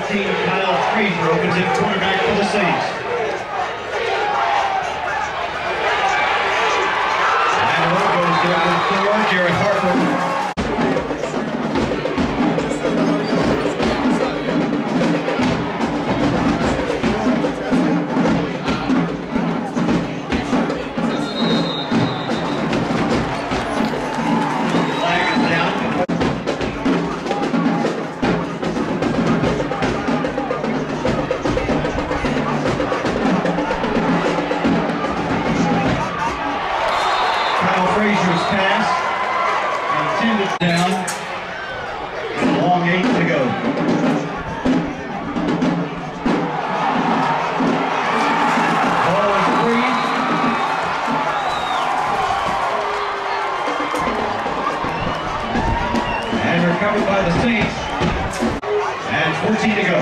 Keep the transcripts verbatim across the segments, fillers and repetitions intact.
fourteen, Kyle Frazier opens it quarterback for the Saints. And one goes to number four, Jared Harper. Pass intended down. A long eight to go. Ball is free. And recovered by the Saints. And fourteen to go.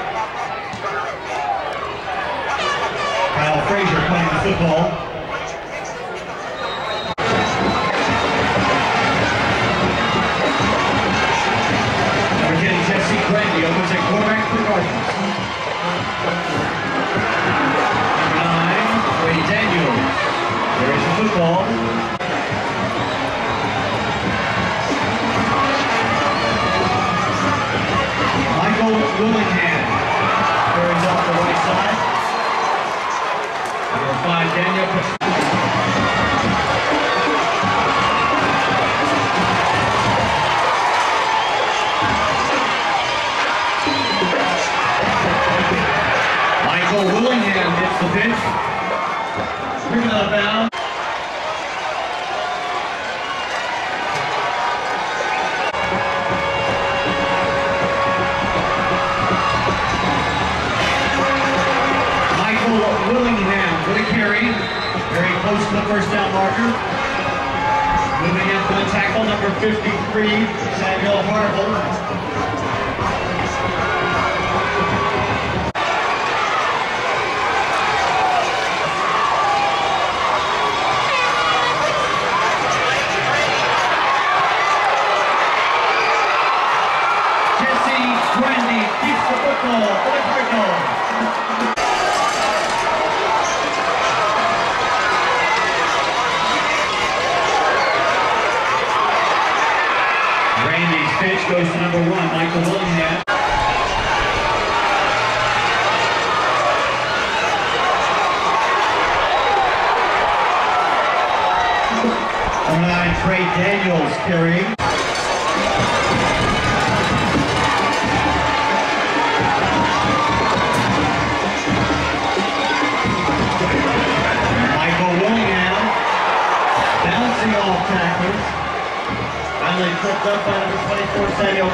Kyle Frazier playing the football. Randy opens a quarterback for the Cardinals. Nine, Ray Daniels. There is the football. Michael Willingham carries off the right side. Number five, Daniel. Willingham hits the pitch. Driven out of bounds. Michael Willingham with a carry. Very close to the first down marker. Moving in for the tackle, number fifty-three, Samuel Harville. Pitch goes to number one, Michael Willingham. Number nine, Trey Daniels carrying. Michael Willingham bouncing off tackles. Finally tripped up by number twenty-four, Samuel.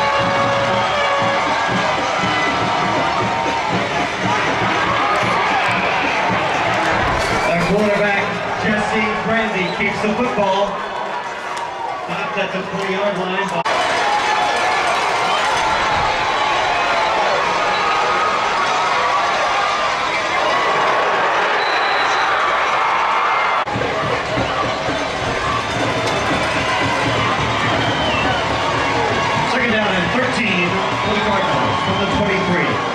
The quarterback, Jesse Brandy, keeps the football. Stopped at the three-yard line. By thirteen for the Cardinals from the twenty-three.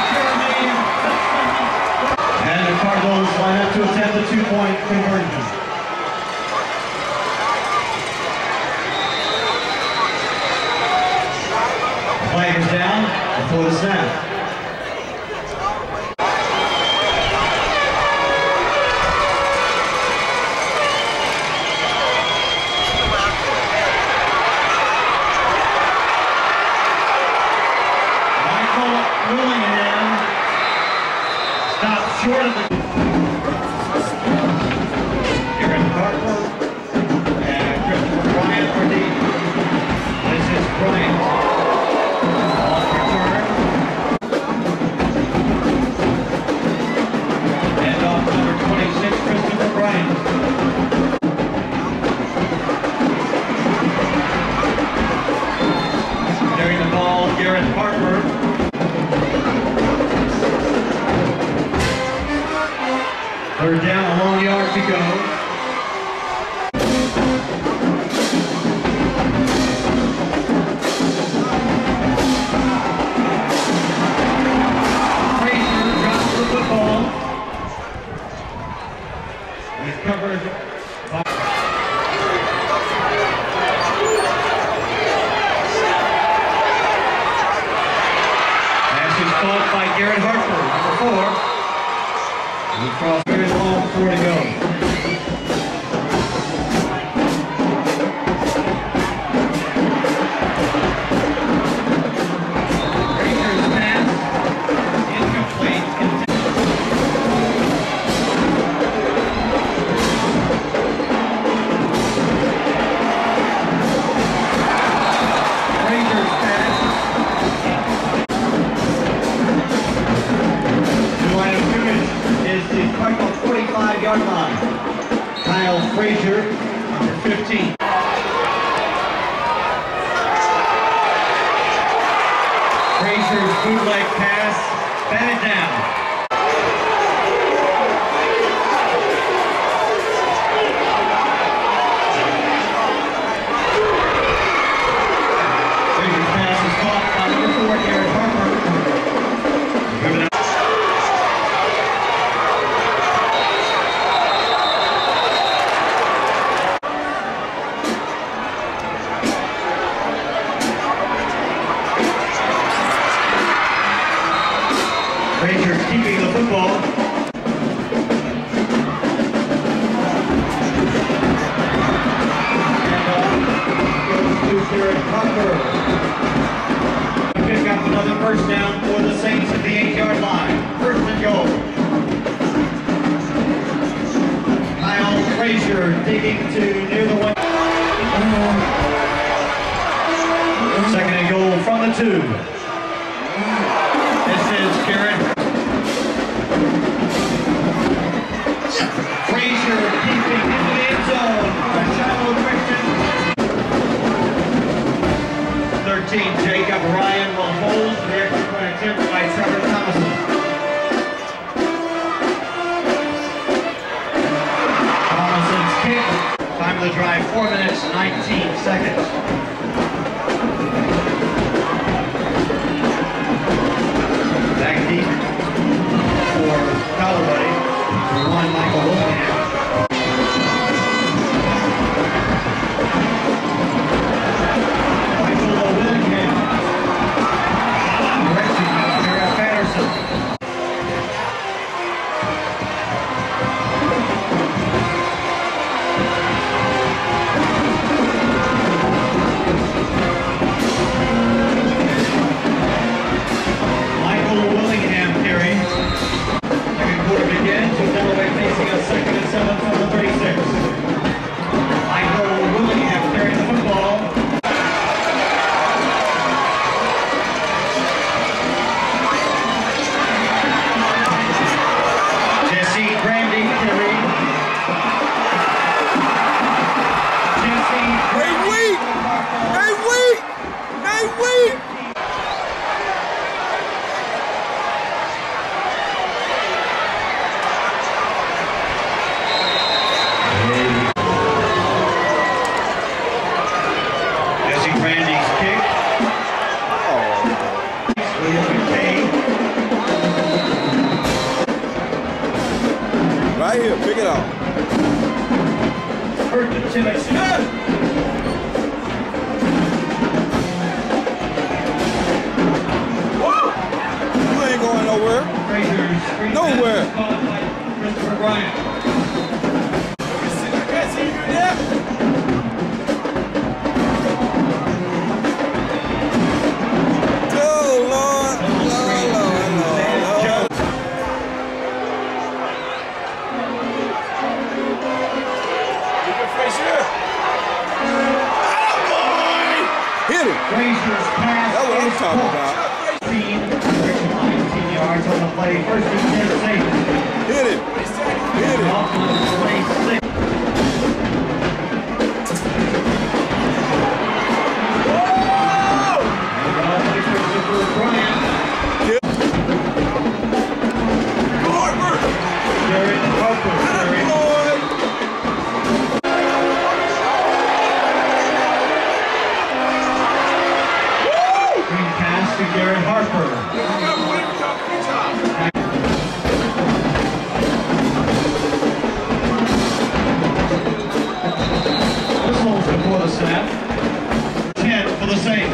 And the Cardinals line up to attempt a two-point conversion. Frazier, number fifteen. Frazier's bootleg pass, batted down. Frazier's pass is caught by number four, Garrett Harper. Moving out. Rangers keeping the football. And uh, goes to Garrett Harper. Pick up another first down for the Saints at the eight-yard line. First and goal. Kyle Frazier digging to near the one. Second and goal from the two. This is Garrett. Frazier keeping into the end zone for Shiloh Christian. thirteen, Jacob Ryan will hold the extra point attempt by Trevor Thomason. Thomason's kick. Time of the drive, four minutes, nineteen seconds. Back deep for Dollarway. One Michael Willingham. Michael Willingham. Direction by Garrett Patterson. Michael Willingham carrying. Second quarter begins with Dollarway facing a second and seven from the thirty-six. Michael Willingham carrying the football. Jesse Grandy carrying. Jesse They weak! They weak! They weak! Jesse Grandy's kick. William McKay. Right here, pick it up. First and ten. You ain't going nowhere. Frazier's free Nowhere. pass caught by Christopher Bryant. I can't see you there. Oh, Lord. Lord, Lord, Lord, Lord. Hit him. Frazier's pass. That's what I'm is talking caught. about. nineteen yards on the play. First and ten safe. Hit him. Hit him. Off on the play six. And off by Christopher Bryant. Garrett Harper carrying. Green pass to Garrett Harper. Whistles before the snap. ten for the save.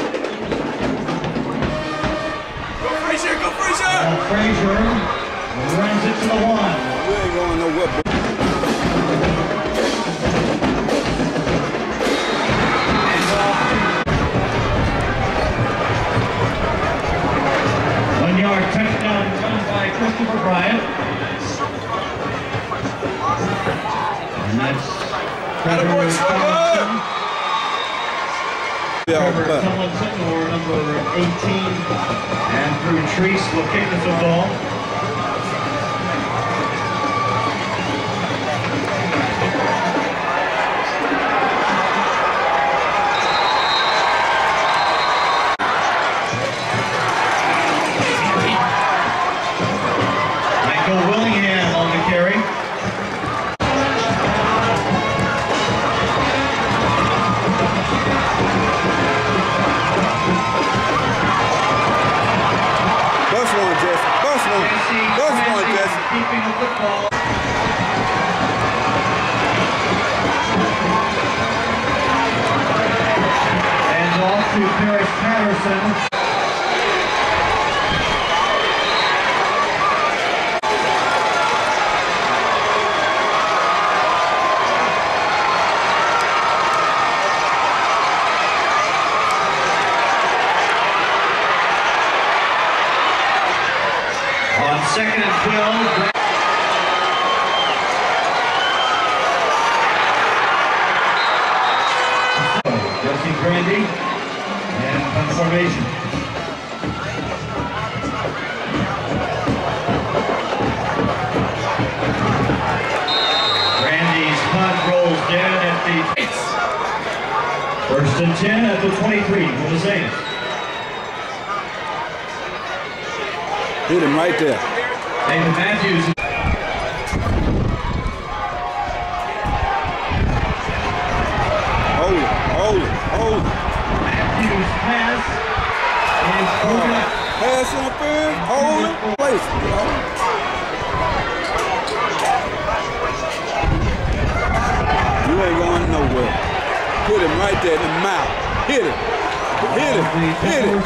Go Frazier, go Frazier! Now Frazier runs it to the one. You ain't going nowhere. And off. One yard touchdown run by Christopher Bryant. And that's Trevor Tomlinson. Trevor Tomlinson, or number eighteen. And Drew Treese will kick the football. Jefferson. On second and twelve. Jesse Grandy and punt formation. Grandy's punt rolls down at the first and ten at the twenty-three for the Saints. Hit him right there. David Matthews. Hold it, hold it, hold it. Matthews pass is broken up. Pass interference, hold it, place it, you know. You ain't going nowhere. Hit him right there in the mouth. Hit him. Hit him. Hit him.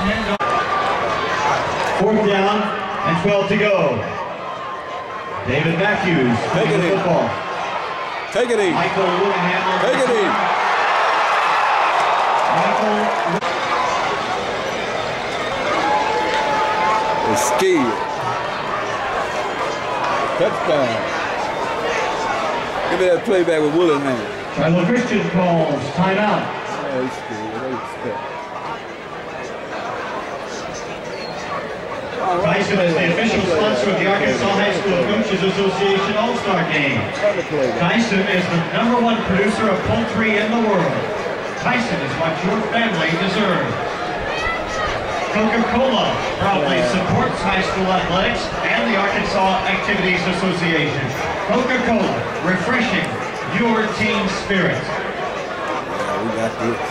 Fourth down and twelve to go. David Matthews Take it the in. football. Take it in. Michael Willingham. Take it in. Michael. It's scared. Touchdown. Give me that playback with Willingham. Shiloh Christian calls timeout. Yeah, he's scared. They expect. Tyson is the official sponsor of the Arkansas High School Coaches Association All-Star Game. Tyson is the number one producer of poultry in the world. Tyson is what your family deserves. Coca-Cola proudly supports high school athletics and the Arkansas Activities Association. Coca-Cola, refreshing your team spirit. Yeah, we got this.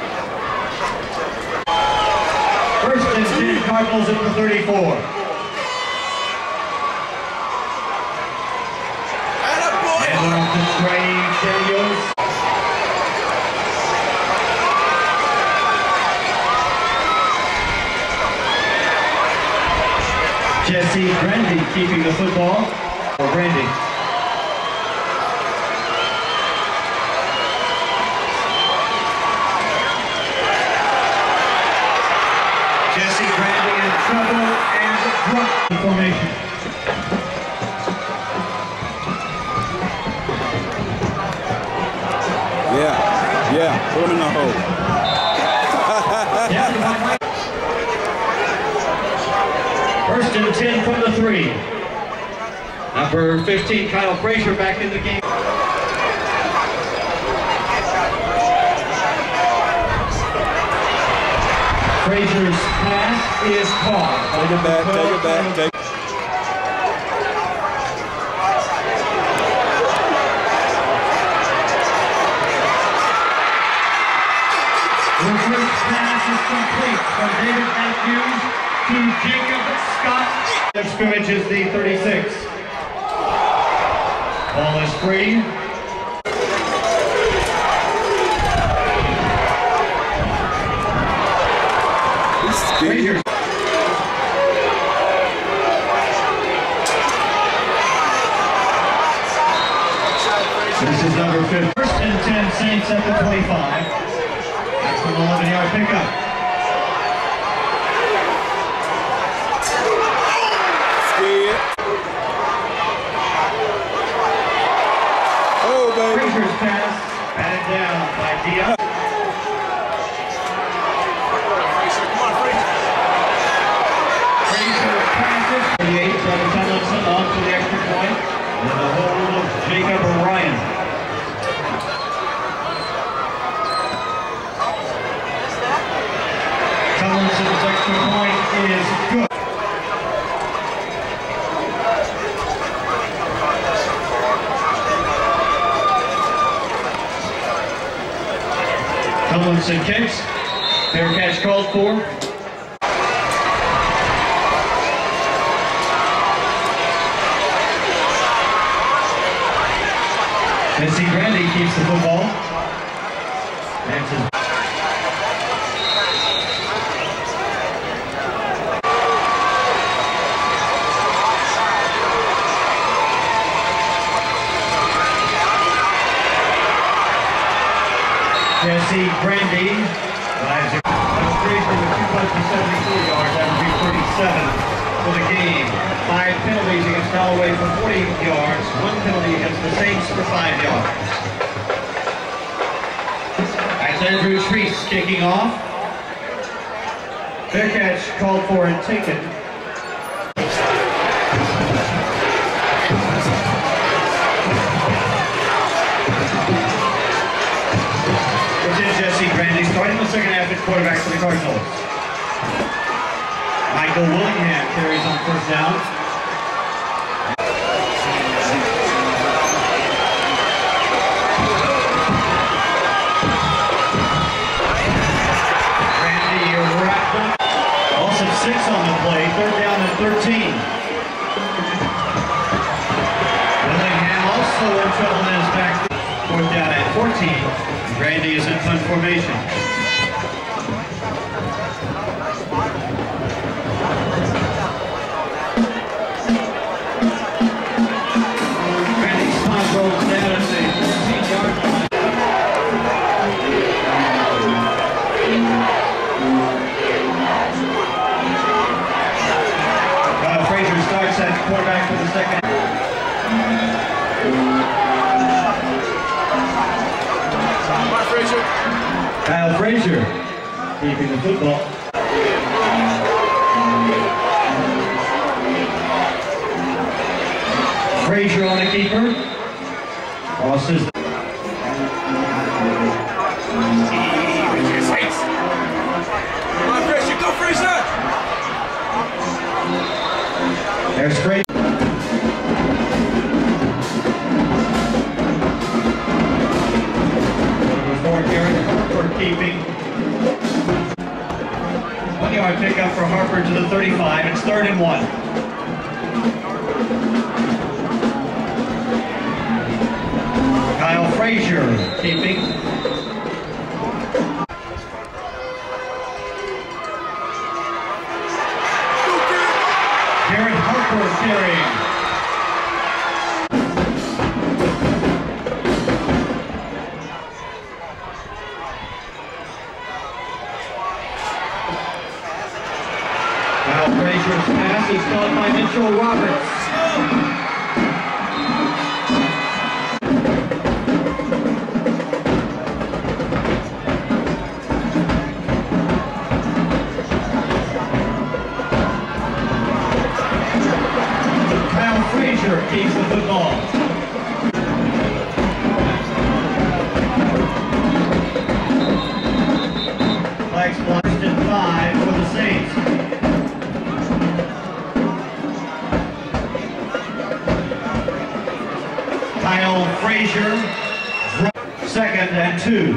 First and ten, Cardinals at the thirty-four. And off to Trey Daniels. Jesse Grandy keeping the football for Grandy. Jesse Grandy in trouble and drop the formation. Yeah, yeah, put him in the hole. First and ten from the three. Number fifteen, Kyle Frazier back in the game. Frazier's pass is caught. Take it back, take it back, take it back. The first pass is complete from David Matthews to Jacob Scott. The scrimmage is the thirty-six. Ball is free. Frazier. This is number fifty. First and ten, Saints at the twenty-five. That's an eleven-yard pickup. Scared. Oh, baby. Frazier's pass, batted down by Dion. Frazier passes. thirty-eight, Trevor Tomlinson on to the extra point. And the hold of Jacob Ryan. Tomlinson's extra point is good. Tomlinson kicks. Fair catch called for. Jesse Grandy keeps the football. That's his. Jesse Brandy drives it. Frazier with two punts for seventy-four yards, averaging thirty-seven for the game. Five penalties against Dollarway for forty yards. One penalty against the Saints for five yards. That's Andrew Treese kicking off. Fair catch called for and taken. Jesse Brandy starting the second half at quarterback for the Cardinals. Michael Willingham carries on first down. Brandy wrapped up. Also six on the play, third down and thirteen. Willingham also in trouble in his back. Fourth down at fourteen. Brandy is in punt formation. Brandy's punt rolls down at the fourteen-yard line. Kyle Frazier starts at quarterback for the second. Kyle Frazier keeping the football. Frazier on the keeper. Crosses. Come on, Frazier, go Frazier! There's Frazier. Keeping. One yard pickup for Harper to the thirty-five. It's third and one. Kyle Frazier keeping. Garrett Harper carrying. Frazier's pass is caught by Mitchell Roberts. Kyle Frazier keeps the football. Flags flushed at five for the Saints. Kyle Frazier, second and two.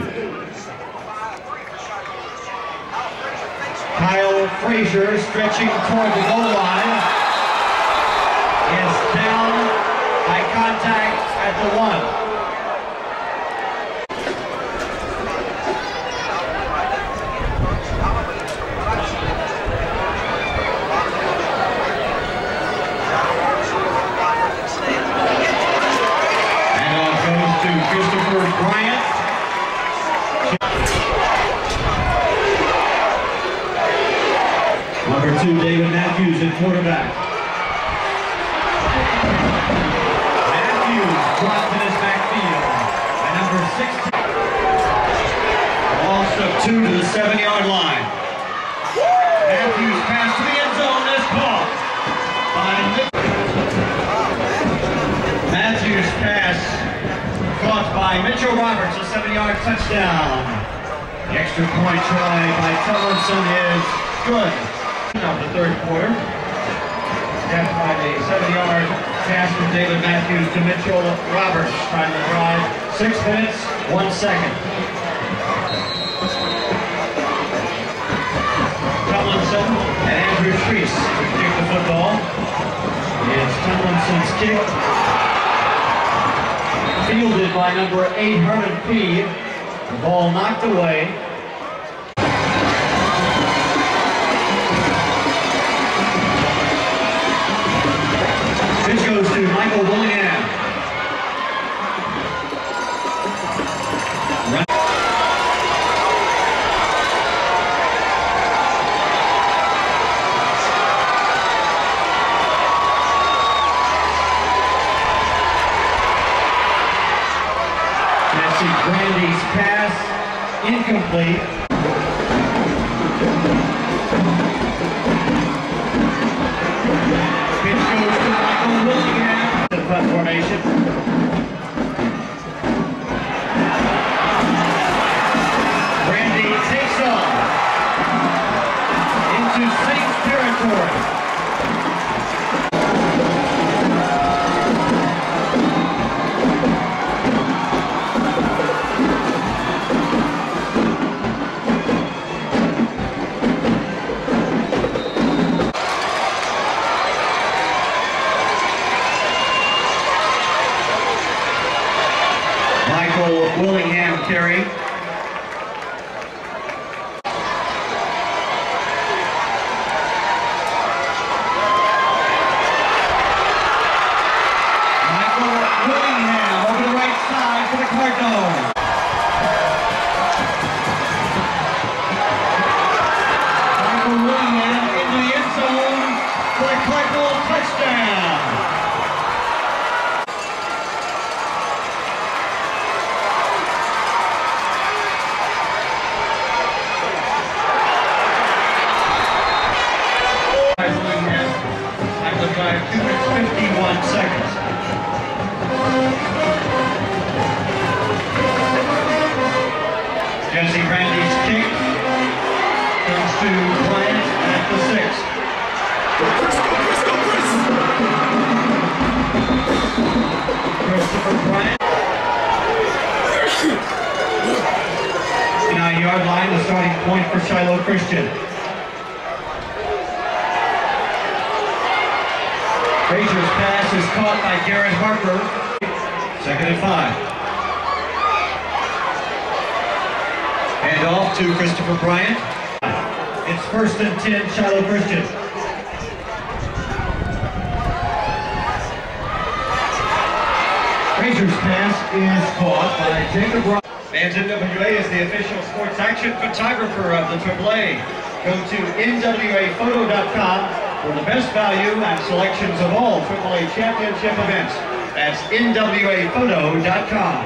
Kyle Frazier stretching toward the goal line is down by contact at the one. Bryant. Number two, David Matthews at quarterback. Matthews dropped in his backfield. And number sixteen. Loss of two to the seven-yard line. Matthews pass to the end zone is caught by Matthews pass. Caught by Mitchell Roberts, a seven-yard touchdown. The extra point try by Tomlinson is good. Of the third quarter. Kept by the seven-yard pass from David Matthews to Mitchell Roberts. Trying to drive six minutes, one second. Tomlinson and Andrew Treese to kick the football. It's Tomlinson's kick. Fielded by number eight, Herman P. The ball knocked away. Pitch goes to Michael Willingham. Run. Jesse Brandy's pass, incomplete. Pitch goes to Michael Willingham. The punt formation. Brandy takes off into Saints territory. Willingham carry. Michael Willingham over the right side for the Cardinals. Michael Willingham into the end zone for the Cardinals touchdown. two minutes fifty-one seconds. Jesse Brandy's kick comes to Bryant at the six. Christopher Bryant. nine yard line, the starting point for Shiloh Christian. Frazier's pass is caught by Garrett Harper. Second and five. Hand off to Christopher Bryant. It's first and ten, Shiloh Christian. Frazier's pass is caught by Jacob Ross. Fans N W A is the official sports action photographer of the triple A. Go to N W A photo dot com for the best value and selections of all triple A championship events. That's N W A photo dot com.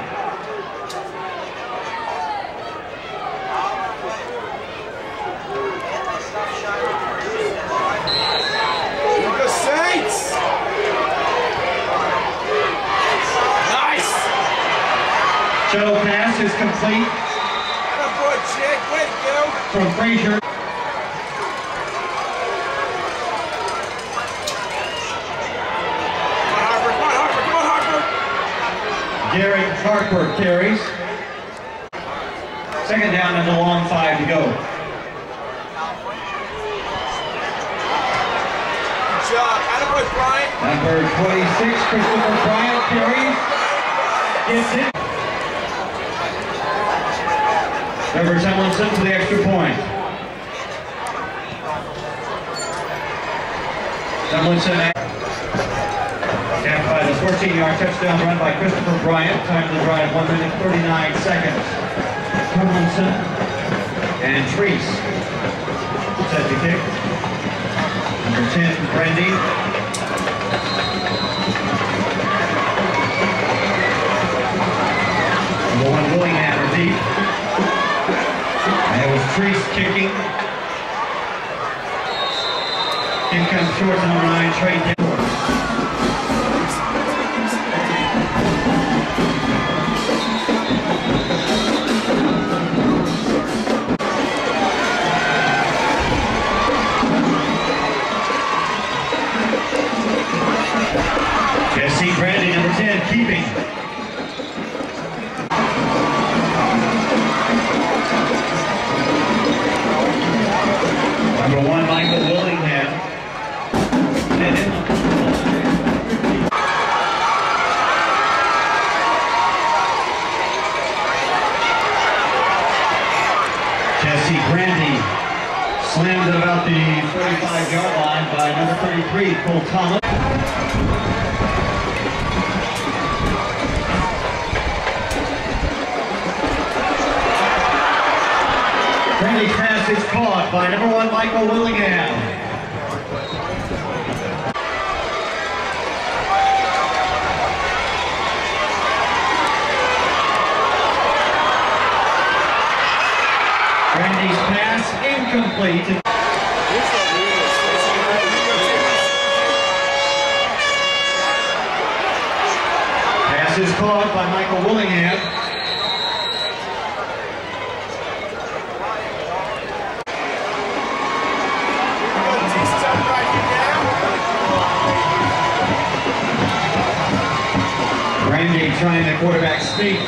The Saints! Nice! Shuttle pass is complete. Good boy, Jake. Way to go! From Frazier. Garrett Harper carries. Second down and a long five to go. Good job. Attaboy, Bryant. Number twenty-six, Christopher Bryant carries. Gets it. Trevor Tomlinson to the extra point. Tomlinson capped by the fourteen yard touchdown run by Christopher Bryant. Time of the drive, one minute thirty-nine seconds. Tomlinson and Treese set to kick. Number ten, Brandy. Number one, Willingham deep. And it was Treese kicking. Kick comes short to number nine, Trey Dillon. Jesse Brandy, number ten, keeping. Number one, Michael Willingham. And in Jesse Brandy slammed at about the thirty-five yard line by number thirty-three, Cole Thomas. Brandy's pass is caught by number one, Michael Willingham. pass incomplete. Pass is caught by Michael Willingham. Randy trying the quarterback speak.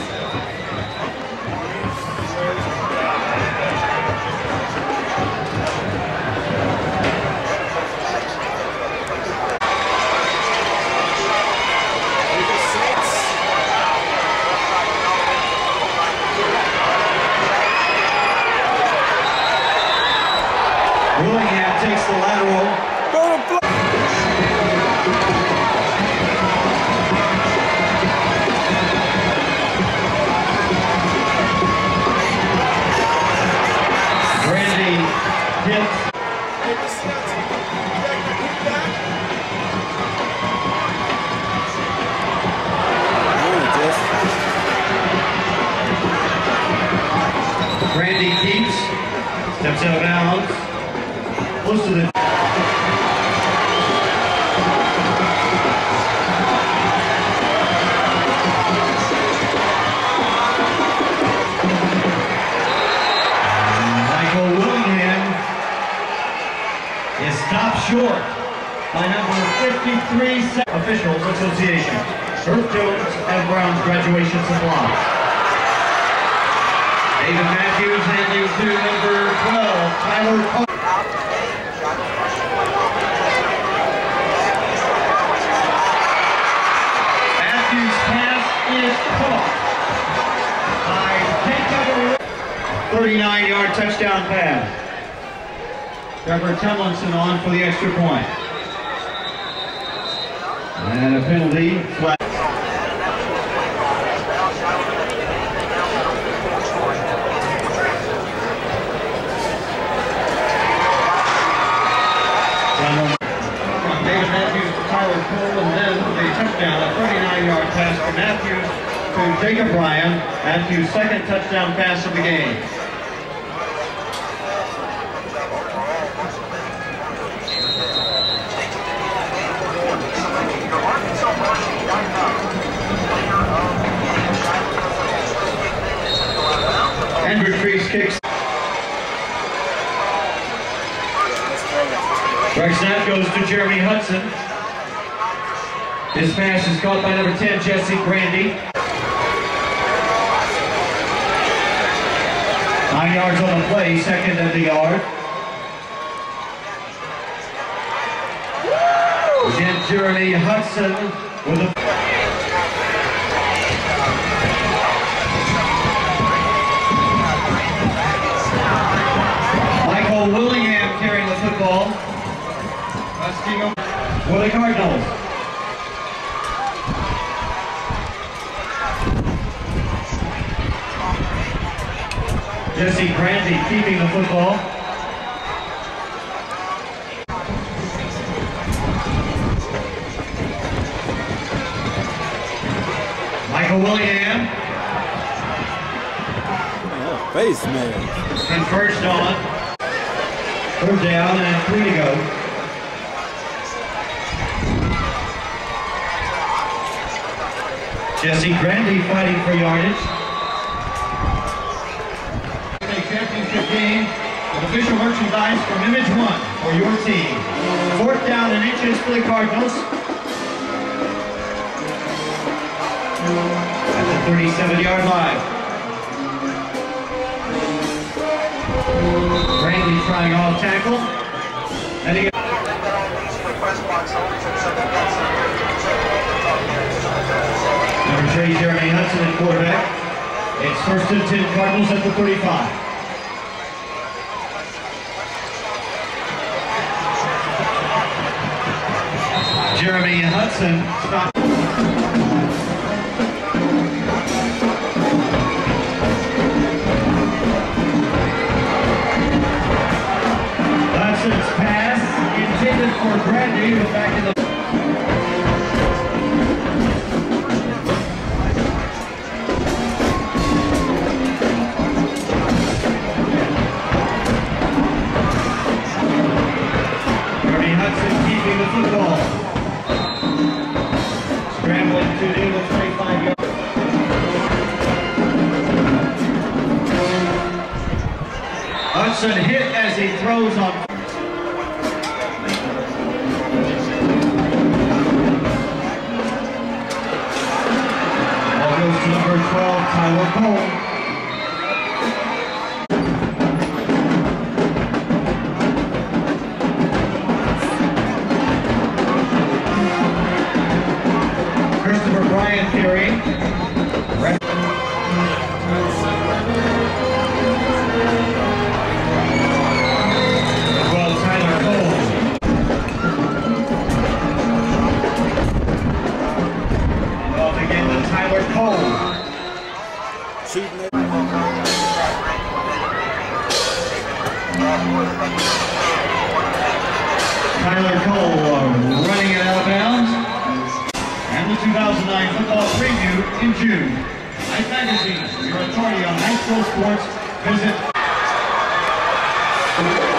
Willingham takes the lateral. Randy hits. Randy keeps. Steps out of bounds. Close to the Michael Willingham is stopped short by number fifty-three Officials Association. Earth Jones and Brown's graduation supply. David Matthews handing to number twelve, Tyler Cole. Is caught by thirty-nine yard touchdown pass. Trevor Tomlinson on for the extra point. And a penalty flag. From David Matthews to Tyler Cole, and then the touchdown, a thirty-nine yard pass from Matthews to Jacob Ryan. Matthews' second touchdown pass of the game. And retrieves kicks. Right snap goes to Jeremy Hudson. His pass is caught by number ten, Jesse Grandy. Nine yards on the play, second at the yard. Again, Jeremy Hudson with a... Michael Willingham carrying the football. For the Cardinals. Jesse Grandy keeping the football. Michael Willingham. Oh, face man. And first on. Third down and three to go. Jesse Grandy fighting for yardage. A championship game with official merchandise from Image One for your team. Fourth down and inches for the Cardinals. At the thirty-seven yard line. Grandy trying off tackle. And he Number three, Jeremy Hudson at quarterback. It's first and ten Cardinals at the thirty-five. Jeremy Hudson stopped. Hudson's pass intended for Grandy, but back in the football. Scrambling to near the twenty-five yard. Hudson hit as he throws on. Ball goes to number twelve, Tyler Cole. Christopher Bryant Theory. Well, Tyler Cole. Off again to Tyler Cole. Shooting it. Tyler Cole uh, running it out of bounds. And the two thousand nine football preview in June. Life Magazine, your authority on high school sports. Visit